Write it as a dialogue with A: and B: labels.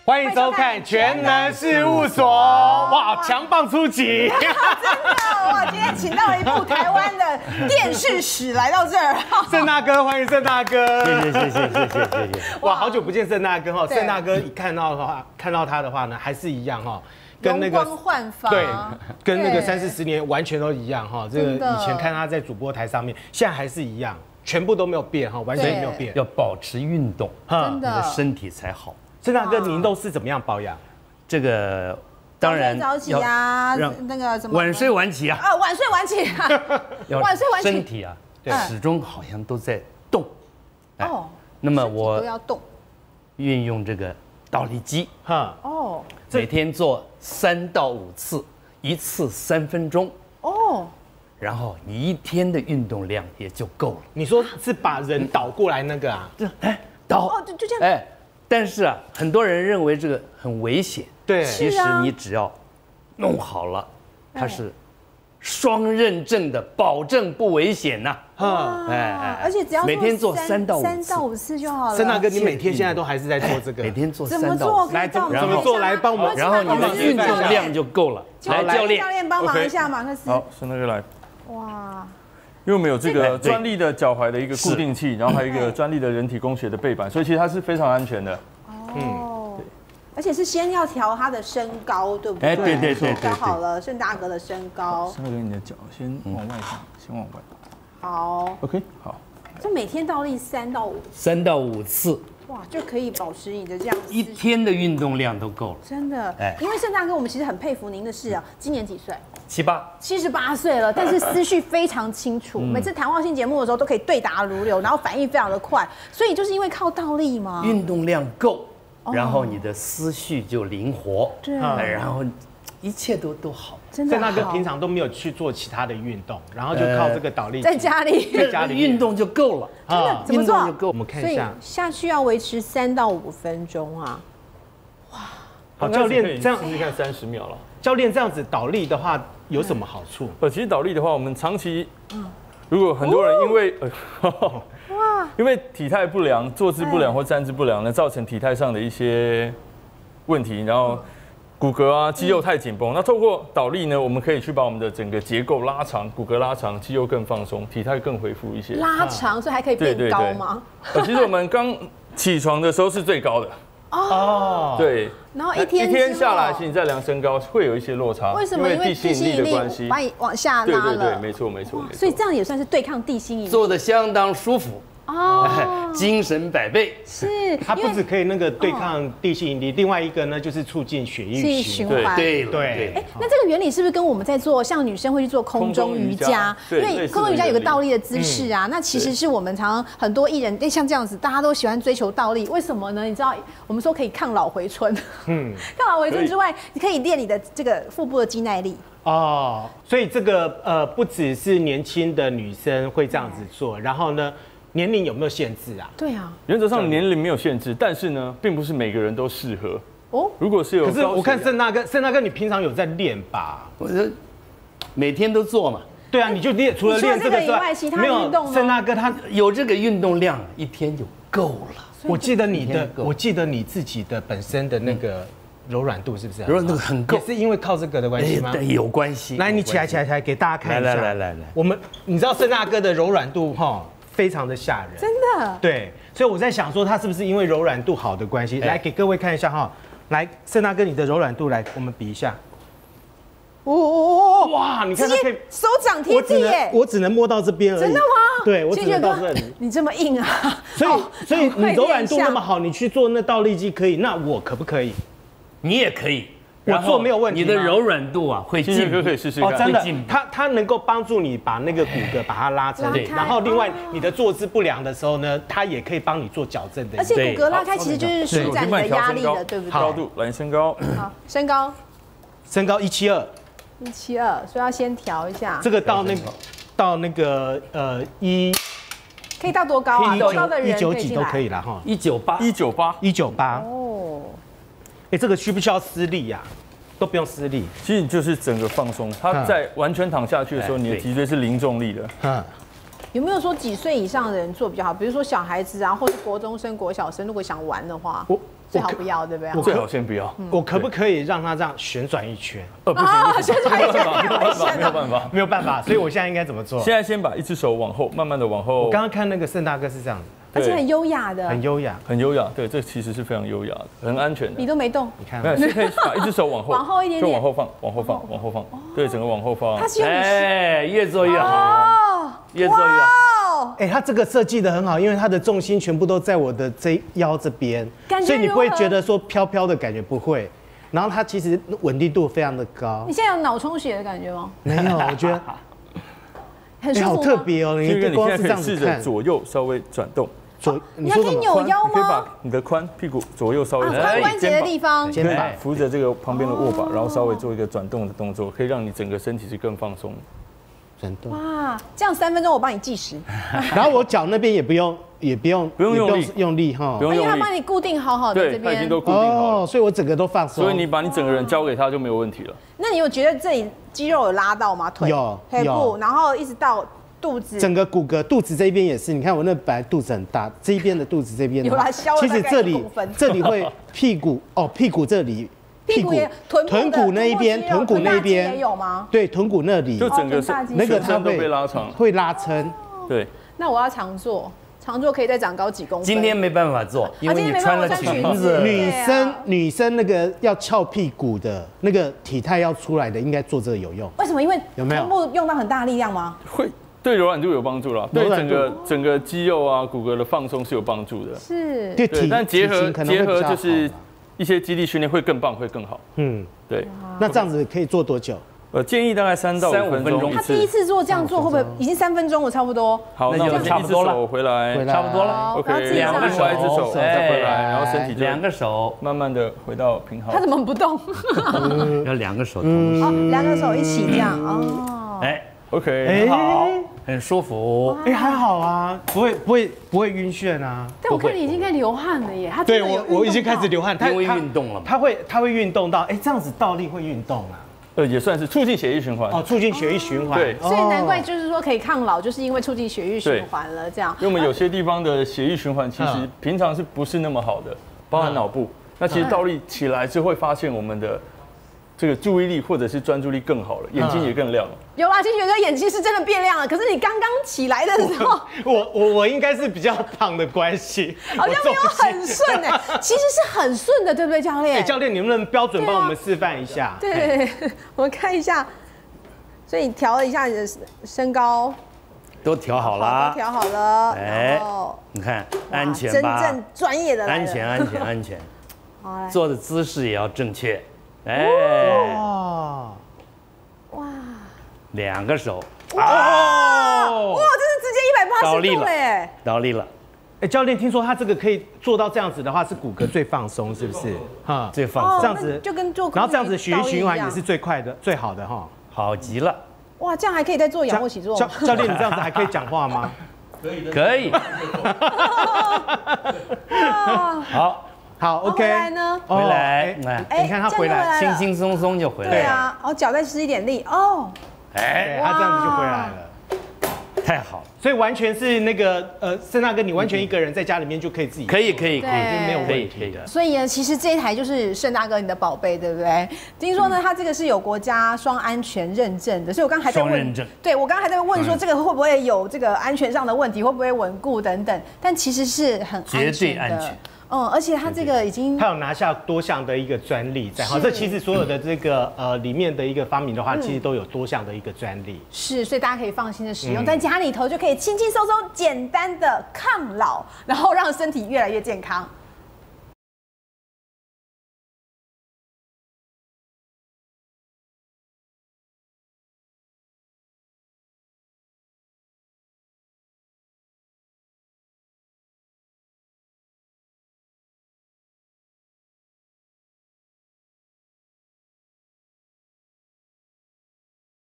A: 欢迎收看《全能事务所》。哇，强棒出击！
B: 真的，哇，今天请到了一部台湾的电视史来到这儿。
A: 盛大哥，欢迎盛大哥！
C: 谢谢。
A: 哇，好久不见盛大哥哈！
B: 对
A: 盛大哥一看到他的话呢，还是一样哈。跟那个
B: 容光焕发，
A: 对，跟那个
B: 对
A: 30-40年完全都一样哈。这个
B: 真的
A: 以前看他在主播台上面，现在还是一样，全部都没有变哈，完全没有变。
C: 要保持运动，
B: 真
C: 你的
B: 的
C: 身体才好。
A: 盛大哥，您都是怎么样保养？
C: 这个当然
B: 早起啊，
C: 让
B: 那个什么
C: 晚睡晚起啊，
B: 啊，晚睡晚起啊，
C: 要
B: 晚睡晚起
C: 身体啊，
B: 对
C: 始终好像都在动。哎
B: 哦，
C: 那么
B: 身体都
C: 我
B: 要动
C: 运用这个倒立机，
A: 哈，
B: 哦
C: 每天做3到5次，一次3分钟，
B: 哦，
C: 然后你一天的运动量也就够了。
A: 你说是把人倒过来那个啊？
C: 倒
B: 哦就这样
C: 哎，但是啊，很多人认为这个很危险。
A: 对
C: 其实
B: 是啊
C: 你只要弄好了，它
B: 哎
C: 是双认证的，保证不危险呐。
A: 哈，
B: 而且只要
C: 每天做3到5
B: 3
C: 次
B: 到5次就好了。
A: 盛大哥，你每天现在都还是在做这个？
C: 每天做
B: 怎么
C: 3到
B: 做？
C: 5次，
A: 来怎么
B: 可以
A: 做来帮我们
C: 然后你的运动量就够了。来，教练
B: 教，练帮忙一下，马克思。
D: 好，盛大哥来。
B: 哇，
D: 因为我们有这
C: 对
D: 个专利的脚踝的一个固定器，然后还有一个专利的人体工学的背板，所以其实它是非常安全的。
B: 哦，而且是先要调他的身高，对不对？
C: 哎对
B: 调好了盛大哥的身高。
D: 盛大哥，你的脚先往外放，先往外。
B: 好，
D: OK， 好。
B: 就每天倒立3到5，
C: 3到5次，
B: 哇，就可以保持你的这样
C: 一天的运动量都够了。
B: 真的，
C: 哎
B: 因为盛大哥，我们其实很佩服您的是啊，今年几岁
C: 7、8，
B: ？78岁了，但是思绪非常清楚，每次谈话性节目的时候都可以对答如流，然后反应非常的快，所以就是因为靠倒立吗？
C: 运动量够，然后你的思绪就灵活，
B: 对
C: 然后一切都好。
B: 真的好。
A: 盛大哥平常都没有去做其他的运动，然后就靠这个倒立
B: 在家里，
A: 在家里面
C: 运动就够了，
B: 真的怎么做
C: 运动就够
A: 我。们看
B: 所以
A: 一下。
B: 下去要维持3到5分钟啊。
A: 好，教练这样，
D: 试试看30秒了。
A: 教练这样子倒立的话有什么好处？
D: 其实倒立的话，我们长期，如果很多人因为因为体态不良、坐姿不良或站姿不良呢，造成体态上的一些问题，然后骨骼啊、肌肉太紧绷。那透过倒立呢，我们可以去把我们的整个结构拉长，骨骼拉长，肌肉更放松，体态更恢复一些。
B: 拉长，所以还可以变高吗？
D: 其实我们刚起床的时候是最高的。
A: 哦，
D: 对，
B: 然后一天之后
D: 下来，其实你再量身高会有一些落差。
B: 为什么？因为
D: 地心引力的关系，
B: 把你往下拉了。
D: 对，没错。
B: 所以这样也算是对抗地心引力
C: 做的相当舒服，
B: 哦。
C: 精神百倍。
B: 是，
A: 它不只可以那个对抗地心引力，另外一个呢就是促进血液
B: 去
A: 循
B: 循环。
A: 对
B: 哎，那这个原理是不是跟我们在做像女生会去做空中瑜伽？因为空中瑜伽有个倒立的姿势啊，那其实是我们常常很多艺人像这样子，大家都喜欢追求倒立，为什么呢？你知道，我们说可以抗老回春，抗老回春之外，你可以练你的这个腹部的肌耐力。
A: 哦，所以这个不只是年轻的女生会这样子做，然后呢，年龄有没有限制啊？
B: 对啊，
D: 原则上年龄没有限制，但是呢，并不是每个人都适合。
B: 哦，
D: 如果是有，
A: 可是我看盛大哥，你平常有在练吧？
C: 我这每天都做嘛，
A: 对啊，你就练，除了练这个之
B: 以外其他
A: 没有
B: 运动呢
A: 盛大哥他，
C: 有这个运动量，一天就够了。
A: 我记得
C: 一天够
A: 我记得你自己的本身的那个柔软度是不是？
C: 柔软度很够
A: 也是因为靠这个的关系吗？
C: 对，有关系。
A: 来，你起来，给大家看一下。
C: 来，
A: 你知道盛大哥的柔软度哈，非常的吓人。
B: 真的。
A: 对，所以我在想说，他是不是因为柔软度好的关系？来给各位看一下哈，来，盛大哥你的柔软度，来，我们比一下。哇，你看他可以
B: 手掌贴地耶！
A: 我只能摸到这边而已。
B: 真的吗？
A: 对，我只能到这里。
B: 你这么硬啊！
A: 所以你柔软度那么好，你去做那倒立机可以，那我可不可以？
C: 你也可以，
A: 我做没有问题。
C: 你的柔软度啊会进步，
D: 可以试试
A: 哦，
D: 看。
A: 真的，它能够帮助你把那个骨骼把它拉成，然后另外你的坐姿不良的时候呢，它也可以帮你做矫正的。
B: 而且骨骼拉开其实就是舒展你的压力的，对不对？
D: 高度，来身高。
B: 好，身高
A: 172，
B: 所以要先调一下。
A: 这个到那个
B: 可以到多高啊？多高的人
A: 190几都可以了哈。
D: 198。
B: 哦。
A: 哎，这个需不需要施力呀？都不用施力。
D: 其实就是整个放松，它在完全躺下去的时候，你的脊椎是零重力的。
B: 有没有说几岁以上的人做比较好？比如说小孩子啊，或是国中生、国小生，如果想玩的话， 最好不要，对不对？
D: 最好先不要。
A: 我可不可以让它这样旋转一圈？
D: 不行，
B: 旋转一圈
D: 没有办法。
A: 没有办法，所以我现在应该怎么做？
D: 现在先把一只手往后，慢慢的往后。
A: 我刚刚看那个盛大哥是这样子，
B: 而且很优雅的，
A: 很优雅，
D: 很优雅。对，这其实是非常优雅的，很安全的。
B: 你都没动，
A: 你看
D: 没有，是可以把一只手往后，
B: 往后一点点，
D: 就往后放，往后放，往后放。对，整个往后放。
B: 它是用
C: 越做越好，越做越好。
A: 哎，它这个设计的很好，因为它的重心全部都在我的腰这边，所以你不会觉得说飘飘的感觉，不会。然后它其实稳定度非常的高。
B: 你现在有脑充血的感觉吗？
A: 没有，我觉得
B: 很舒服，
A: 好特别哦。
D: 你现在可以试着左右稍微转动，
B: 你还可以扭腰吗？
D: 你可以把你的髋屁股左右稍微
B: 髋关节的地方，
A: 肩膀
D: 扶着这个旁边的握把，然后稍微做一个转动的动作，可以让你整个身体是更放松的。
A: 转动。
B: 哇，这样3分钟我帮你计时。
A: 然后我脚那边也不用用力哈，
D: 不用用力，
B: 因为他帮你固定好好的这边，
D: 对，他已经都固定好了，
A: 所以我整个都放松。
D: 所以你把你整个人交给他就没有问题了。
B: 那你有觉得这里肌肉有拉到吗？腿、腿部，然后一直到肚子，
A: 整个骨骼，肚子这边也是。你看我那本来肚子很大，这一边的肚子这边，
B: 有啦，消了
A: 其实
B: 大概1公分。
A: 这里会屁股这里。
B: 屁股也
A: 臀骨那一边，臀骨那一边
B: 也有吗？
A: 对，臀骨那里
D: 就整个
A: 那个它
D: 会被拉长，
A: 会拉撑。
D: 对。
B: 那我要常做可以再长高几公分。
C: 今天没办法做，因为你穿了裙子。
A: 女生那个要翘屁股的那个体态要出来的，应该做这个有用。
B: 为什么？因为
A: 有没有
B: 臀部用到很大力量吗？
D: 会。对柔软度有帮助啦，对整个肌肉啊、骨骼的放松是有帮助的。
B: 是。
A: 对，
D: 但结合就是一些肌力训练会更棒，会更好。对。
A: 那这样子可以做多久？
D: 建议大概3到5分钟。
B: 他第一次做这样做会不会已经3分钟了？差不多。
D: 好，那就差不多了。回来，
C: 差不多了。
D: OK， 2个手，一只手再回来，然后身体就
C: 2个手
D: 慢慢的回到平衡。
B: 他怎么不动？
C: 要2个手同时。
B: 2个手一起这样哦。
D: OK，
C: 很好，很舒服。
A: 还好啊，不会晕眩啊。
B: 但我看你已经开始流汗了耶，他
A: 对我已经开始流汗，
C: 因为运动了嘛。
A: 他会运动到，这样子倒立会运动啊。
D: 也算是促进血液循环
A: 促进血液循环。
D: 对，
B: 所以难怪就是说可以抗老，就是因为促进血液循环了这样。
D: 因为我们有些地方的血液循环其实平常是不是那么好的，包含脑部。那其实倒立起来是会发现我们的这个注意力或者是专注力更好了，眼睛也更亮了。
B: 有啦，其实觉得眼睛是真的变亮了。可是你刚刚起来的时候，
A: 我应该是比较胖的关系，
B: 好像没有很顺其实是很顺的，对不对，教练？
A: 教练，你能不能标准帮我们示范一下？
B: 对，我看一下。所以你调了一下你的身高，
C: 都调好了，
B: 都调好了。
C: 你看安全吧？
B: 真正专业的
C: 安全。做的姿势也要正确。哇，2个手，
B: 哇，这是直接180度嘞，
C: 倒立了。
A: 教练，听说他这个可以做到这样子的话，是骨骼最放松，是不是？
C: 最放松，
A: 这样子
B: 就跟做，
A: 然后这样子血液循环也是最快的、最好的哈。
C: 好极了。
B: 哇，这样还可以再做仰卧起坐。
A: 教练，你这样子还可以讲话吗？
C: 可以。
A: 好 ，OK。
B: 回来呢？
C: 回来，
A: 你看他回来，
C: 轻轻松松就回来了。
B: 对啊，脚再施一点力哦。
A: 他这样子就回来了，
C: 太好。
A: 所以完全是那个盛大哥，你完全一个人在家里面就可以自己
C: 可以，
A: 没有问题的。
B: 所以呢，其实这一台就是盛大哥你的宝贝，对不对？听说呢，它这个是有国家双安全认证的，所以我刚才还在问，对我刚刚还在问说这个会不会有这个安全上的问题，会不会稳固等等，但其实是很
C: 绝对安全。
B: 而且它这个已经，
A: 它有拿下多项的一个专利在，这其实所有的这个里面的一个发明的话，其实都有多项的一个专利。
B: 是，所以大家可以放心的使用，在家里头就可以轻轻松松、简单的抗老，然后让身体越来越健康。